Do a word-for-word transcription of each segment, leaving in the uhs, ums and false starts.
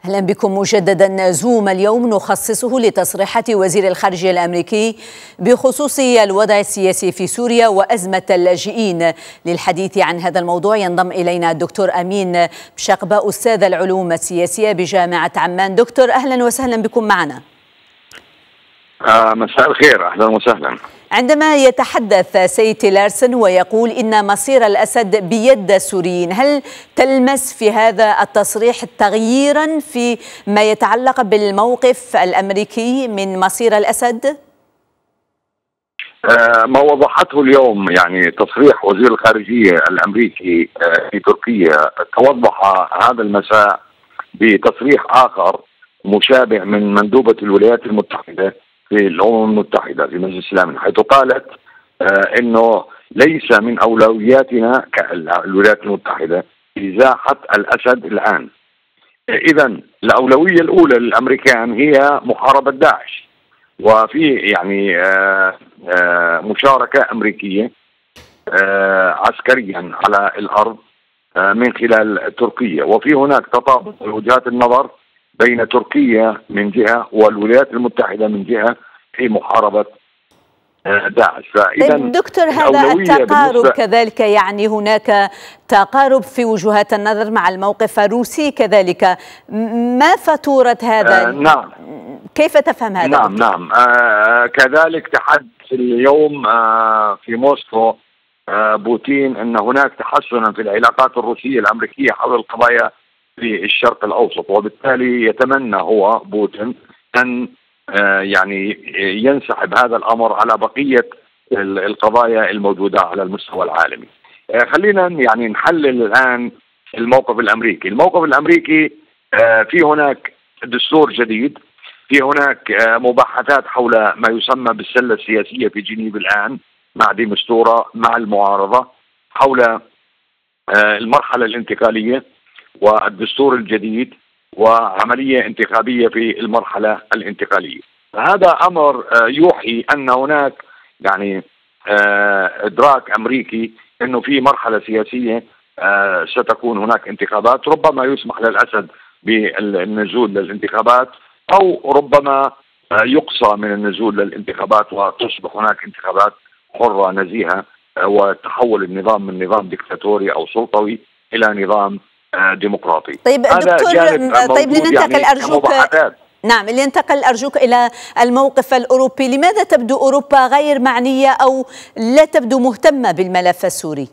أهلا بكم مجددا. زوم اليوم نخصصه لتصريحات وزير الخارجية الأمريكي بخصوص الوضع السياسي في سوريا وأزمة اللاجئين. للحديث عن هذا الموضوع ينضم إلينا الدكتور أمين بشقبة أستاذ العلوم السياسية بجامعة عمان. دكتور أهلا وسهلا بكم معنا. آه مساء الخير، أهلا وسهلا. عندما يتحدث سيد تيلرسون ويقول إن مصير الأسد بيد السوريين، هل تلمس في هذا التصريح تغييرا في ما يتعلق بالموقف الأمريكي من مصير الأسد؟ آه ما وضحته اليوم يعني تصريح وزير الخارجية الأمريكي آه في تركيا، توضح هذا المساء بتصريح آخر مشابه من مندوبة الولايات المتحدة في الأمم المتحدة في مجلس الأمن، حيث قالت آه انه ليس من اولوياتنا كالولايات المتحدة ازاحة الاسد الان. اذا الاولوية الاولى للامريكان هي محاربة داعش، وفي يعني آه آه مشاركة امريكية آه عسكريا على الارض آه من خلال تركيا، وفي هناك تطابق وجهات النظر بين تركيا من جهة والولايات المتحدة من جهة في محاربة داعش. فإذا دكتور هذا التقارب كذلك، يعني هناك تقارب في وجهات النظر مع الموقف الروسي كذلك، ما فاتورة هذا؟ آه نعم. كيف تفهم هذا؟ نعم دكتور؟ نعم آه كذلك تحدث اليوم آه في موسكو آه بوتين أن هناك تحسنا في العلاقات الروسية الأمريكية حول القضايا في الشرق الأوسط، وبالتالي يتمنى هو بوتين أن آه يعني ينسحب هذا الأمر على بقية القضايا الموجودة على المستوى العالمي. آه خلينا يعني نحلل الآن الموقف الأمريكي. الموقف الأمريكي آه في هناك دستور جديد، في هناك آه مباحثات حول ما يسمى بالسلة السياسية في جنيف الآن مع دي مستورة مع المعارضة حول آه المرحلة الانتقالية والدستور الجديد وعملية انتخابية في المرحلة الانتقالية. هذا أمر يوحي أن هناك يعني إدراك أمريكي أنه في مرحلة سياسية ستكون هناك انتخابات، ربما يسمح للأسد بالنزول للانتخابات أو ربما يقصى من النزول للانتخابات وتصبح هناك انتخابات حرة نزيهة وتحول النظام من نظام ديكتاتوري أو سلطوي إلى نظام ديمقراطي. طيب دكتور، طيب لننتقل يعني أرجوك نعم لننتقل أرجوك إلى الموقف الأوروبي. لماذا تبدو أوروبا غير معنية أو لا تبدو مهتمة بالملف السوري؟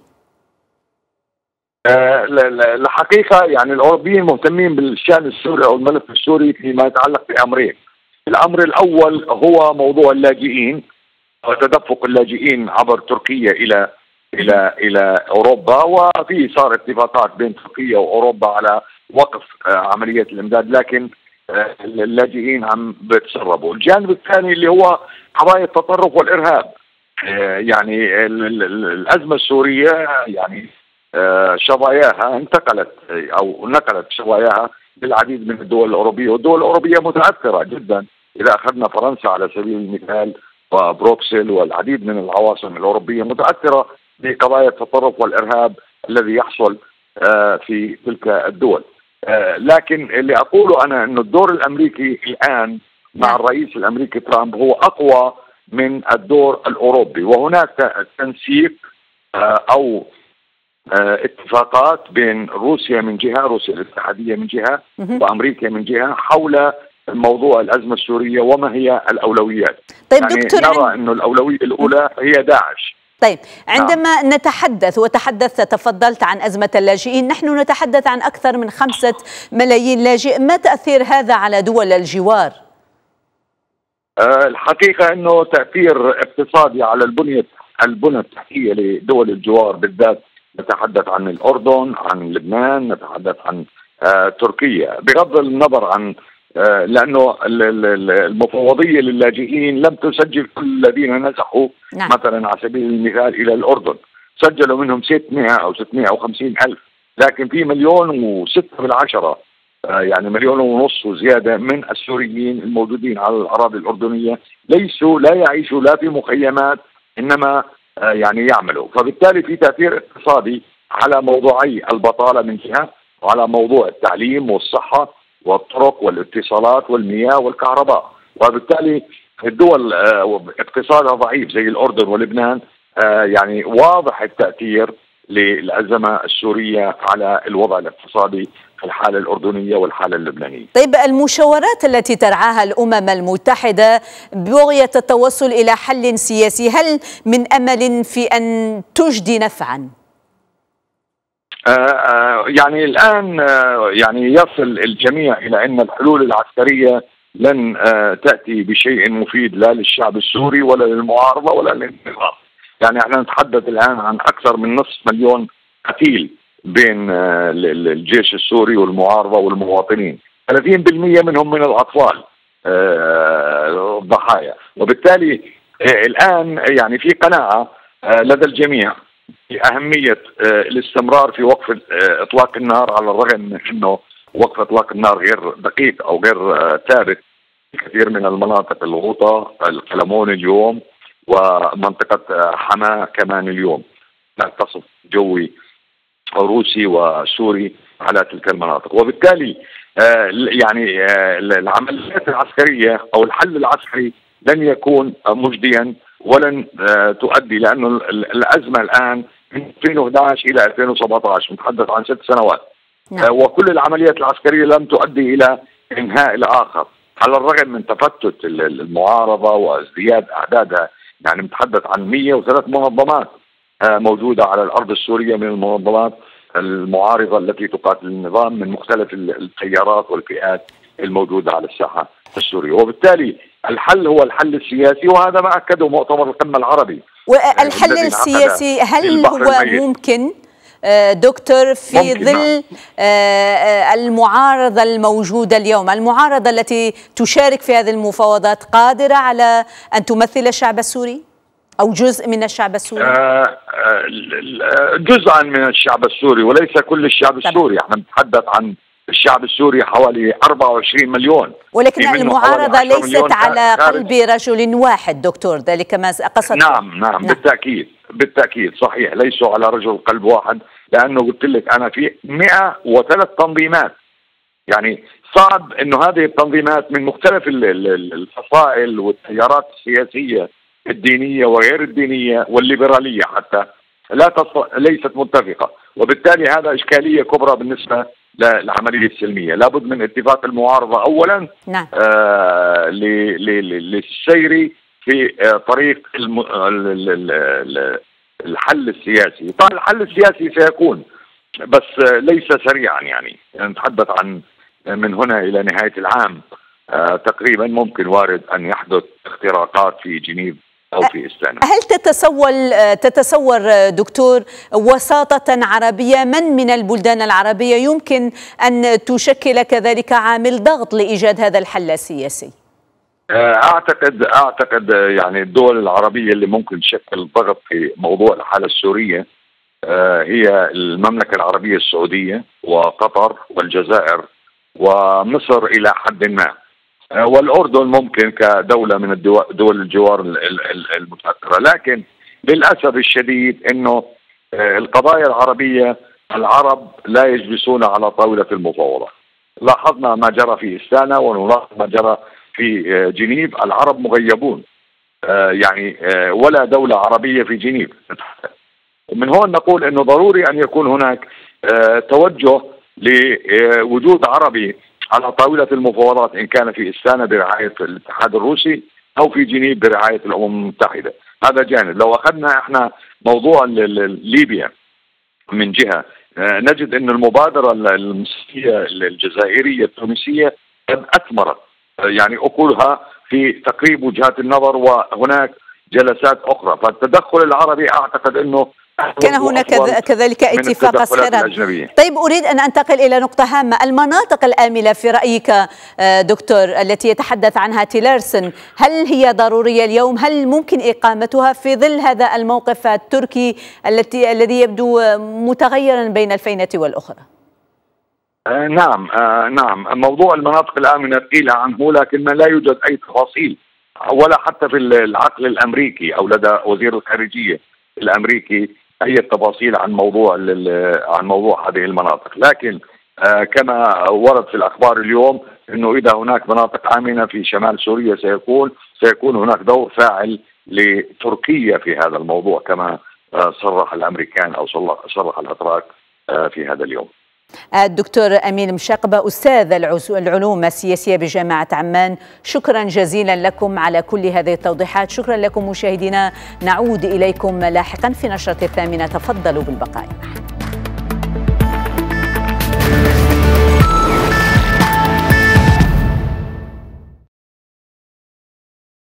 أه الحقيقة يعني الأوروبيين مهتمين بالشأن السوري أو الملف السوري فيما يتعلق بأمرين. الأمر الأول هو موضوع اللاجئين وتدفق اللاجئين عبر تركيا إلى الى الى اوروبا، وفي صار اتفاقات بين تركيا واوروبا على وقف عمليه الامداد، لكن اللاجئين عم بتسربوا. الجانب الثاني اللي هو قضايا التطرف والارهاب. يعني الازمه السوريه يعني شظاياها انتقلت او نقلت شظاياها للعديد من الدول الاوروبيه، والدول الاوروبيه متاثره جدا. اذا اخذنا فرنسا على سبيل المثال وبروكسل والعديد من العواصم الاوروبيه متاثره بقضايا التطرف والارهاب الذي يحصل في تلك الدول. لكن اللي اقوله انا انه الدور الامريكي الان مع الرئيس الامريكي ترامب هو اقوى من الدور الاوروبي، وهناك تنسيق او اتفاقات بين روسيا من جهه، روسيا الاتحاديه من جهه، وامريكا من جهه حول موضوع الازمه السوريه وما هي الاولويات. طيب يعني دكتور، نرى انه الاولويه الاولى هي داعش. طيب عندما نعم. نتحدث وتحدثت تفضلت عن أزمة اللاجئين، نحن نتحدث عن أكثر من خمسة ملايين لاجئ، ما تأثير هذا على دول الجوار؟ أه الحقيقة أنه تأثير اقتصادي على البنية البنى التحتية لدول الجوار بالذات. نتحدث عن الأردن، عن لبنان، نتحدث عن أه تركيا، بغض النظر عن أه لأنه المفوضية للاجئين لم تسجل كل الذين نزحوا. نعم. مثلا على سبيل المثال إلى الأردن سجلوا منهم ستمائة أو ستمائة وخمسين ألف، لكن في مليون وستة بالعشرة أه يعني مليون ونص وزيادة من السوريين الموجودين على الأراضي الأردنية ليسوا لا يعيشوا لا في مخيمات إنما أه يعني يعملوا، فبالتالي في تأثير اقتصادي على موضوعي البطالة من جهة وعلى موضوع التعليم والصحة والطرق والاتصالات والمياه والكهرباء. وبالتالي الدول اقتصادها ضعيف زي الأردن ولبنان يعني واضح التأثير للأزمة السورية على الوضع الاقتصادي في الحالة الأردنية والحالة اللبنانية. طيب المشاورات التي ترعاها الأمم المتحدة بغية التوصل إلى حل سياسي، هل من أمل في أن تجدي نفعا؟ آآ آآ يعني الآن يعني يصل الجميع إلى أن الحلول العسكرية لن تأتي بشيء مفيد لا للشعب السوري ولا للمعارضة ولا للنظام. يعني احنا نتحدث الآن عن أكثر من نصف مليون قتيل بين الجيش السوري والمعارضة والمواطنين، ثلاثين بالمئة منهم من الأطفال ضحايا. وبالتالي الآن يعني في قناعة لدى الجميع بأهمية الاستمرار في وقف إطلاق النار، على الرغم من أنه وقف إطلاق النار غير دقيق أو غير ثابت في كثير من المناطق، الغوطة، القلمون اليوم، ومنطقة حما كمان اليوم تصف جوي روسي وسوري على تلك المناطق. وبالتالي يعني العمليات العسكرية أو الحل العسكري لن يكون مجديا ولن تؤدي، لأنه الأزمة الآن من ألفين وأحد عشر إلى ألفين وسبعة عشر نتحدث عن ست سنوات. نعم. وكل العمليات العسكرية لم تؤدي إلى إنهاء الآخر، على الرغم من تفتت المعارضة وازدياد أعدادها. يعني نتحدث عن مئة وثلاث منظمات موجودة على الأرض السورية من المنظمات المعارضة التي تقاتل النظام من مختلف التيارات والفئات الموجودة على الساحة السورية. وبالتالي الحل هو الحل السياسي، وهذا ما أكده مؤتمر القمة العربي. والحل السياسي هل هو ممكن دكتور في ظل المعارضة الموجودة اليوم، المعارضة التي تشارك في هذه المفاوضات قادرة على أن تمثل الشعب السوري أو جزء من الشعب السوري؟ جزءا من الشعب السوري وليس كل الشعب السوري. احنا نتحدث عن الشعب السوري حوالي أربعة وعشرين مليون، ولكن المعارضة ليست على قلب رجل واحد دكتور، ذلك ما قصدت. نعم نعم, نعم. بالتأكيد بالتأكيد صحيح، ليسوا على رجل قلب واحد، لأنه قلت لك أنا في مئة وثلاث تنظيمات. يعني صعب أنه هذه التنظيمات من مختلف الفصائل والتيارات السياسية الدينية وغير الدينية والليبرالية حتى لا تص... ليست متفقة، وبالتالي هذا إشكالية كبرى بالنسبة للعملية السلمية. لابد من اتفاق المعارضة أولا. نعم. آه ل... ل... للسير في طريق الم... الحل السياسي. طبعا الحل السياسي سيكون بس ليس سريعا، يعني نتحدث عن من هنا إلى نهاية العام آه تقريبا ممكن وارد أن يحدث اختراقات في جنيف أو في إستانا. هل تتصور تتصور دكتور وساطة عربية، من من البلدان العربية يمكن أن تشكل كذلك عامل ضغط لإيجاد هذا الحل السياسي؟ أعتقد أعتقد يعني الدول العربية اللي ممكن تشكل ضغط في موضوع الحالة السورية هي المملكة العربية السعودية وقطر والجزائر ومصر إلى حد ما، والأردن ممكن كدولة من دول الجوار المتأخرة. لكن للأسف الشديد أنه القضايا العربية العرب لا يجلسون على طاولة المفاوضة. لاحظنا ما جرى في إستانا ونلاحظ ما جرى في جنيف، العرب مغيبون، يعني ولا دولة عربية في جنيف. من هون نقول أنه ضروري أن يكون هناك توجه لوجود عربي على طاولة المفاوضات، إن كان في إستانا برعاية الاتحاد الروسي أو في جنيف برعاية الأمم المتحدة. هذا جانب. لو أخذنا إحنا موضوع ليبيا من جهة، نجد أن المبادرة المصرية الجزائرية التونسية قد أثمرت يعني أكلها في تقريب وجهات النظر، وهناك جلسات أخرى. فالتدخل العربي أعتقد أنه كان هناك كذلك اتفاق سخيرات. طيب أريد أن أنتقل إلى نقطة هامة، المناطق الآمنة في رأيك دكتور التي يتحدث عنها تيلرسون، هل هي ضرورية اليوم؟ هل ممكن إقامتها في ظل هذا الموقف التركي التي الذي يبدو متغيرا بين الفينة والأخرى؟ آه نعم آه نعم موضوع المناطق الآمنة قيل عنه، لكن ما لا يوجد أي تفاصيل ولا حتى في العقل الأمريكي أو لدى وزير الخارجية الأمريكي أي تفاصيل عن موضوع عن موضوع هذه المناطق. لكن كما ورد في الأخبار اليوم أنه إذا هناك مناطق آمنة في شمال سوريا سيكون سيكون هناك دور فاعل لتركيا في هذا الموضوع، كما صرح الأمريكان أو صرح الأتراك في هذا اليوم. الدكتور أمين مشاقبة، أستاذ العلوم السياسية بجامعة عمان، شكرا جزيلا لكم على كل هذه التوضيحات. شكرا لكم مشاهدينا، نعود إليكم لاحقا في نشرة الثامنة، تفضلوا بالبقاء.